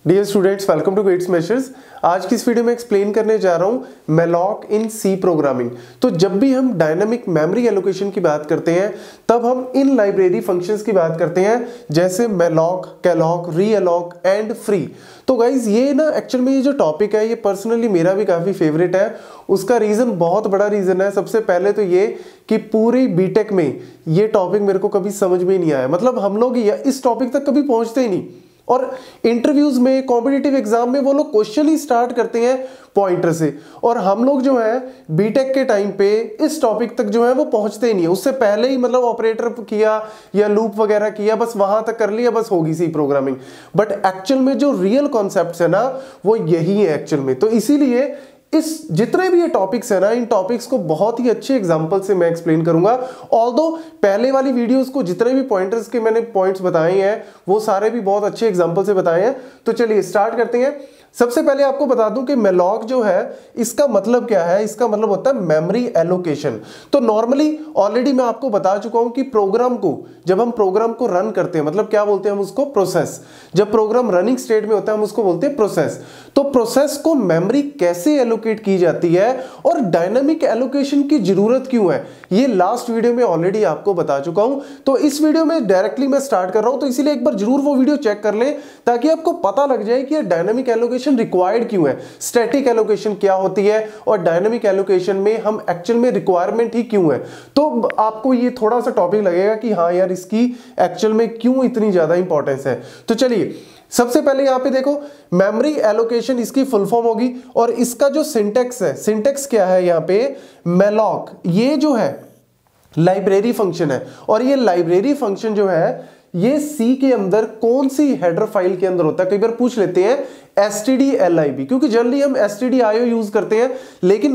Dear students, welcome to Gate Smashers. आज की इस वीडियो में एक्सप्लेन करने जा रहा हूं मैलॉक इन सी प्रोग्रामिंग। तो जब भी हम डायनामिक मेमोरी एलोकेशन की बात करते हैं तब हम इन लाइब्रेरी फंक्शंस की बात करते हैं, जैसे malloc, calloc, realloc and free. तो गाइज ये ना एक्चुअल में ये जो टॉपिक है ये पर्सनली मेरा भी काफी फेवरेट है। उसका रीजन बहुत बड़ा रीजन है। सबसे पहले तो ये कि पूरी बीटेक में ये टॉपिक मेरे को कभी समझ में ही नहीं आया, मतलब हम लोग इस टॉपिक तक कभी पहुंचते ही नहीं। और इंटरव्यूज में, कॉम्पिटिटिव एग्जाम में वो लोग क्वेश्चन ही स्टार्ट करते हैं पॉइंटर से, और हम लोग जो है बीटेक के टाइम पे इस टॉपिक तक जो है वो पहुंचते ही नहीं है। उससे पहले ही मतलब ऑपरेटर किया या लूप वगैरह किया, बस वहां तक कर लिया, बस होगी सी प्रोग्रामिंग। बट एक्चुअल में जो रियल कॉन्सेप्ट्स है ना वो यही है एक्चुअल में। तो इसीलिए इस जितने भी ये टॉपिक्स है ना, इन टॉपिक्स को बहुत ही अच्छे एग्जांपल से मैं एक्सप्लेन करूंगा। ऑल्दो पहले वाली वीडियोस को जितने भी पॉइंटर्स के मैंने पॉइंट्स बताए हैं वो सारे भी बहुत अच्छे एग्जांपल से बताए हैं। तो चलिए स्टार्ट करते हैं। सबसे पहले आपको बता दूं कि मैलॉक जो है इसका मतलब क्या है। इसका मतलब होता है मेमोरी एलोकेशन। तो नॉर्मली ऑलरेडी मैं आपको बता चुका हूं कि प्रोग्राम को, जब हम प्रोग्राम को रन करते हैं, मतलब क्या बोलते हैं हम उसको, प्रोसेस। जब प्रोग्राम रनिंग स्टेट में होता है हम उसको बोलते हैं प्रोसेस। तो प्रोसेस को मेमोरी कैसे एलोकेट की जाती है और डायनामिक एलोकेशन की जरूरत क्यों है, ये लास्ट वीडियो में ऑलरेडी आपको बता चुका हूं। तो इस वीडियो में डायरेक्टली मैं स्टार्ट कर रहा हूं, तो इसीलिए एक बार जरूर वो वीडियो चेक कर लें ताकि आपको पता लग जाए कि डायनामिक एलोकेशन रिक्वायर्ड क्यों है, स्टैटिक एलोकेशन क्या होती है और डायनामिक एलोकेशन में हम एक्चुअल में रिक्वायरमेंट ही क्यों है। तो आपको ये थोड़ा सा टॉपिक लगेगा कि हाँ यार इसकी एक्चुअल में क्यों इतनी ज्यादा इंपॉर्टेंस है। तो चलिए सबसे पहले यहां पे देखो, मेमोरी एलोकेशन इसकी फुल फॉर्म होगी और इसका जो सिंटेक्स है, सिंटेक्स क्या है यहां पे, मैलॉक ये जो है लाइब्रेरी फंक्शन है। और ये लाइब्रेरी फंक्शन जो है ये सी के अंदर कौन सी हेडर फाइल के अंदर होता है, कई बार पूछ लेते हैं stdlib, क्योंकि जनरली हम stdio यूज करते हैं, लेकिन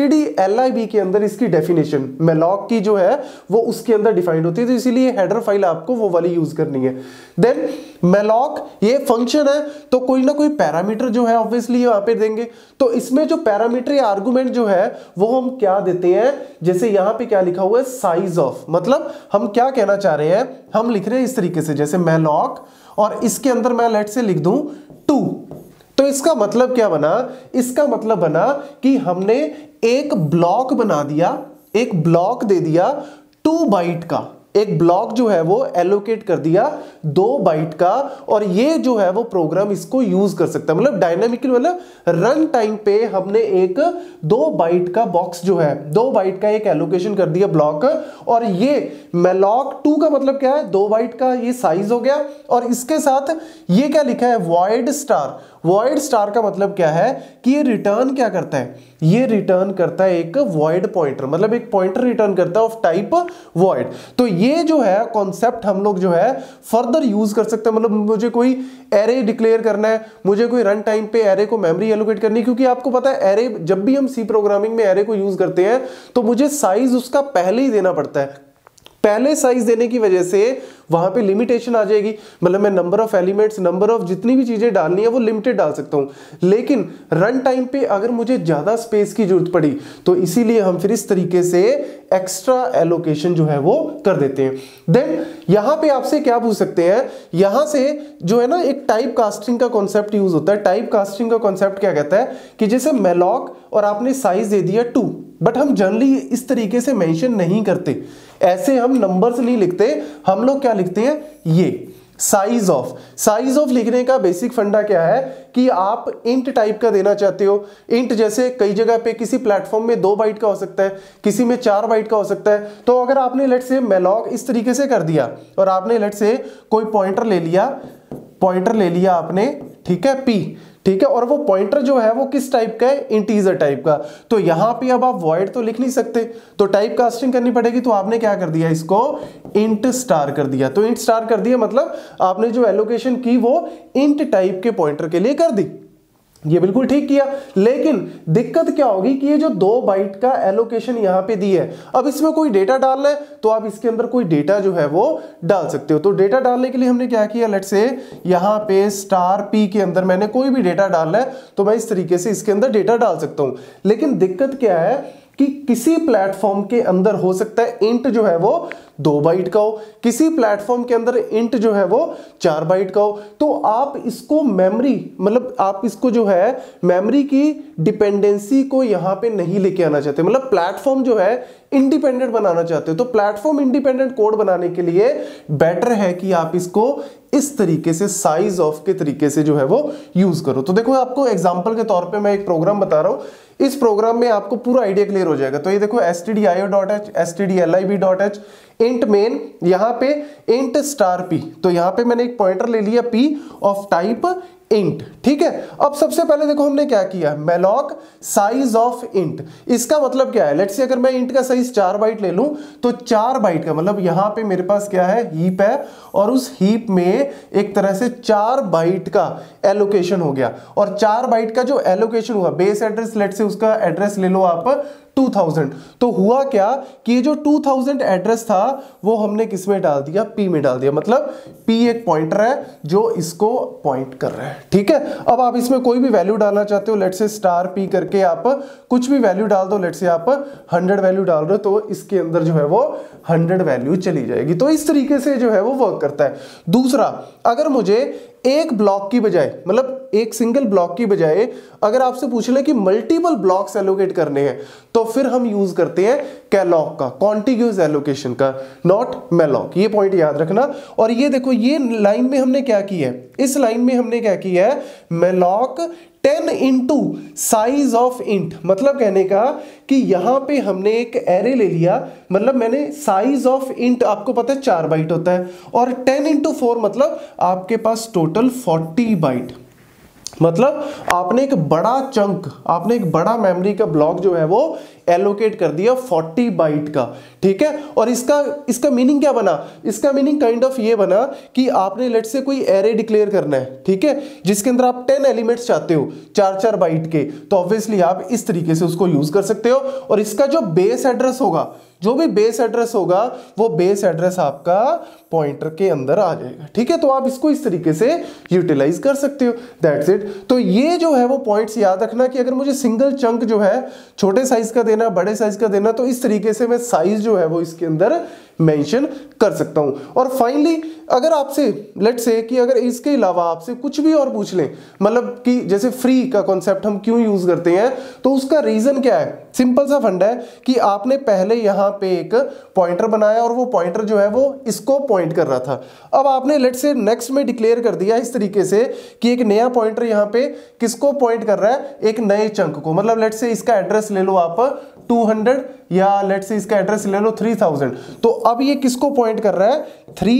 stdlib के अंदर इसकी डेफिनेशन मैलॉक की जो है वो उसके अंदर डिफाइंड होती है। तो इसीलिए हेडर फाइल आपको वो वाली यूज करनी है। देन मैलॉक ये फंक्शन है तो कोई ना कोई पैरामीटर जो है ऑब्वियसली वहां पे देंगे। तो इसमें जो पैरामीटर या आर्गुमेंट जो है वो हम क्या देते हैं, जैसे यहां पे क्या लिखा हुआ है, साइज ऑफ, मतलब हम क्या कहना चाह रहे हैं, हम लिख रहे हैं इस तरीके से, जैसे मैलॉक और इसके अंदर मैं लेट से लिख दूं 2। तो इसका मतलब क्या बना, इसका मतलब बना कि हमने एक ब्लॉक बना दिया, एक ब्लॉक दे दिया 2 बाइट का, एक ब्लॉक जो है वो एलोकेट कर दिया 2 बाइट का, और ये जो है वो प्रोग्राम इसको यूज कर सकता है। मतलब डायनामिकली, मतलब रन टाइम पे हमने एक 2 बाइट का बॉक्स जो है, 2 बाइट का एक एलोकेशन कर दिया ब्लॉक। और ये मैलॉक 2 का मतलब क्या है, 2 बाइट का ये साइज हो गया। और इसके साथ ये क्या लिखा है, वॉइड स्टार। वॉइड स्टार का मतलब क्या है कि ये रिटर्न क्या करता है, ये रिटर्न करता है एक वॉइड पॉइंटर, मतलब एक पॉइंटर रिटर्न करता है ऑफ टाइप वॉइड। तो ये जो है कॉन्सेप्ट हम लोग जो है फर्दर यूज कर सकते हैं। मतलब मुझे कोई एरे डिक्लेयर करना है, मुझे कोई रन टाइम पे एरे को मेमोरी एलोकेट करनी है, क्योंकि आपको पता है एरे, जब भी हम सी प्रोग्रामिंग में एरे को यूज करते हैं तो मुझे साइज उसका पहले ही देना पड़ता है। पहले साइज देने की वजह से वहां पे लिमिटेशन आ जाएगी, मतलब मैं number of elements, number of जितनी भी चीजें डालनी है वो लिमिटेड डाल सकता हूं। लेकिन रन टाइम पे अगर मुझे ज्यादा स्पेस की जरूरत पड़ी तो इसीलिए हम फिर इस तरीके से एक्स्ट्रा एलोकेशन जो है वो कर देते हैं। देन यहां पे आपसे क्या पूछ सकते हैं, यहां से जो है ना एक टाइप कास्टिंग का कॉन्सेप्ट यूज होता है। टाइप कास्टिंग का कॉन्सेप्ट क्या कहता है कि जैसे मैलॉक और आपने साइज दे दिया 2, बट हम जनरली इस तरीके से मेंशन नहीं करते, ऐसे हम नंबर्स नहीं लिखते, हम लोग क्या लिखते हैं, ये साइज ऑफ। साइज ऑफ लिखने का बेसिक फंडा क्या है कि आप इंट टाइप का देना चाहते हो। इंट जैसे कई जगह पे किसी प्लेटफॉर्म में 2 बाइट का हो सकता है, किसी में 4 बाइट का हो सकता है। तो अगर आपने लेट से मैलॉक इस तरीके से कर दिया और आपने लेट से कोई पॉइंटर ले लिया, पॉइंटर ले लिया आपने, ठीक है, p, ठीक है, और वो पॉइंटर जो है वो किस टाइप का है, इंटीजर टाइप का। तो यहां पे अब आप वॉइड तो लिख नहीं सकते, तो टाइप कास्टिंग करनी पड़ेगी। तो आपने क्या कर दिया, इसको इंट स्टार कर दिया। तो इंट स्टार कर दिया मतलब आपने जो एलोकेशन की वो इंट टाइप के पॉइंटर के लिए कर दी। ये बिल्कुल ठीक किया, लेकिन दिक्कत क्या होगी कि ये जो 2 बाइट का एलोकेशन यहां पे दी है, अब इसमें कोई डेटा डालना है तो आप इसके अंदर कोई डेटा जो है वो डाल सकते हो। तो डेटा डालने के लिए हमने क्या किया, लेट्स से यहां पे स्टार p के अंदर मैंने कोई भी डेटा डालना है तो मैं इस तरीके से इसके अंदर डेटा डाल सकता हूं। लेकिन दिक्कत क्या है कि किसी प्लेटफॉर्म के अंदर हो सकता है इंट जो है वो 2 बाइट का हो, किसी प्लेटफॉर्म के अंदर इंट जो है वो 4 बाइट का हो। तो आप इसको मेमोरी, मतलब आप इसको जो है मेमोरी की डिपेंडेंसी को यहां पे नहीं लेके आना चाहते, मतलब प्लेटफॉर्म जो है इंडिपेंडेंट बनाना चाहते हो। तो प्लेटफॉर्म इंडिपेंडेंट कोड बनाने के लिए बेटर है कि आप इसको इस तरीके से साइज ऑफ के तरीके से जो है वो यूज करो। तो देखो आपको एग्जांपल के तौर पे मैं एक प्रोग्राम बता रहा हूं, इस प्रोग्राम में आपको पूरा आइडिया क्लियर हो जाएगा। तो ये देखो stdio.h, stdlib.h, इंट मेन, यहां पे इंट स्टार p, तो यहां पे मैंने एक पॉइंटर ले लिया p ऑफ टाइप इंट, ठीक है। अब सबसे पहले देखो हमने क्या किया, malloc साइज ऑफ इंट। इसका मतलब क्या है, लेट्स से अगर मैं इंट का साइज 4 बाइट ले लूं तो 4 बाइट का मतलब यहां पे मेरे पास क्या है, हीप है, और उस हीप में एक तरह से 4 बाइट का एलोकेशन हो गया। और 4 बाइट का जो एलोकेशन हुआ, बेस एड्रेस लेट्स से उसका एड्रेस ले लो आप 2000, तो हुआ क्या कि ये जो 2000 एड्रेस था वो हमने किस में डाल दिया, p में डाल दिया। मतलब p एक पॉइंटर है जो इसको पॉइंट कर रहा है, ठीक है। अब आप इसमें कोई भी वैल्यू डालना चाहते हो, लेट्स से स्टार p करके आप कुछ भी वैल्यू डाल दो, लेट्स से आप 100 वैल्यू डाल रहे हो तो इसके अंदर जो है वो 100 वैल्यू चली जाएगी। तो इस तरीके से जो है वो वर्क करता है। दूसरा, अगर मुझे एक ब्लॉक की बजाय, मतलब एक सिंगल ब्लॉक की बजाय अगर आपसे पूछ ले कि मल्टीपल ब्लॉक्स एलोकेट करने हैं, तो फिर हम यूज करते हैं कैलॉग का, कॉन्टिग्यूअस एलोकेशन का, नॉट मेलॉक। ये पॉइंट याद रखना। और ये देखो ये लाइन में हमने क्या किया है, इस लाइन में हमने क्या किया है, malloc 10 into size of int. मतलब कहने का कि यहां पे हमने एक एरे ले लिया, मतलब मैंने साइज ऑफ इंट, आपको पता है 4 बाइट होता है, और 10 इंटू 4 मतलब आपके पास टोटल 40 बाइट। मतलब आपने एक बड़ा चंक, आपने एक बड़ा मेमोरी का ब्लॉक जो है वो एलोकेट कर दिया 40 बाइट का, ठीक है। और इसका मीनिंग क्या बना, इसका मीनिंग काइंड ऑफ ये बना कि आपने लेट से कोई एरे डिक्लेयर करना है, ठीक है, जिसके अंदर आप 10 एलिमेंट्स चाहते हो 4-4 बाइट के, तो ऑब्वियसली आप इस तरीके से उसको यूज कर सकते हो। और इसका जो बेस एड्रेस होगा, जो भी बेस एड्रेस होगा वो बेस एड्रेस आपका पॉइंटर के अंदर आ जाएगा, ठीक है। तो आप इसको इस तरीके से यूटिलाइज कर सकते हो, दैट्स इट। तो ये जो है वो पॉइंट्स याद रखना कि अगर मुझे सिंगल चंक जो है छोटे साइज का देना, बड़े साइज का देना, तो इस तरीके से मैं साइज जो है वो इसके अंदर मेंशन कर सकता हूं। और फाइनली अगर आपसे लेट्स से कि अगर इसके अलावा आपसे कुछ भी और पूछ लें, मतलब कि जैसे फ्री का कॉन्सेप्ट हम क्यों यूज करते हैं, तो उसका रीजन क्या है, सिंपल सा फंडा है कि आपने पहले यहां पे एक पॉइंटर बनाया और वो पॉइंटर जो है वो इसको पॉइंट कर रहा था। अब आपने लेट्स से नेक्स्ट में डिक्लेयर कर दिया इस तरीके से कि एक नया पॉइंटर यहां पे किसको पॉइंट कर रहा है, एक नए चंक को। मतलब लेट्स से इसका एड्रेस ले लो आप 200 या लेट्स से इसका एड्रेस ले लो 3000, तो अब ये किसको पॉइंट कर रहा है,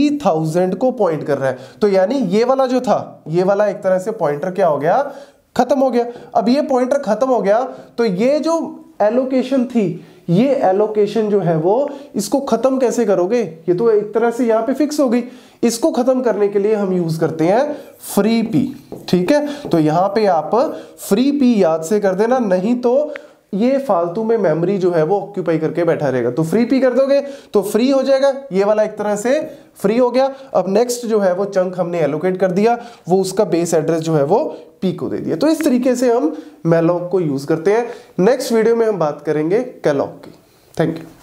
3000 को पॉइंट कर रहा है। तो यानी ये वाला जो था, ये वाला एक तरह से पॉइंटर क्या हो गया, खत्म हो गया। अब ये पॉइंटर खत्म हो गया तो ये जो एलोकेशन थी, ये एलोकेशन जो है वो इसको खत्म कैसे करोगे, ये तो एक तरह से यहां पे फिक्स हो गई। इसको खत्म करने के लिए हम यूज करते हैं फ्री पी, ठीक है। तो यहां पे आप फ्री पी याद से कर देना, नहीं तो ये फालतू में मेमोरी जो है वो ऑक्यूपाई करके बैठा रहेगा। तो फ्री पी कर दोगे तो फ्री हो जाएगा, ये वाला एक तरह से फ्री हो गया। अब नेक्स्ट जो है वो चंक हमने एलोकेट कर दिया, वो उसका बेस एड्रेस जो है वो पी को दे दिया। तो इस तरीके से हम मेलॉक को यूज करते हैं। नेक्स्ट वीडियो में हम बात करेंगे कैलॉग की। Thank you.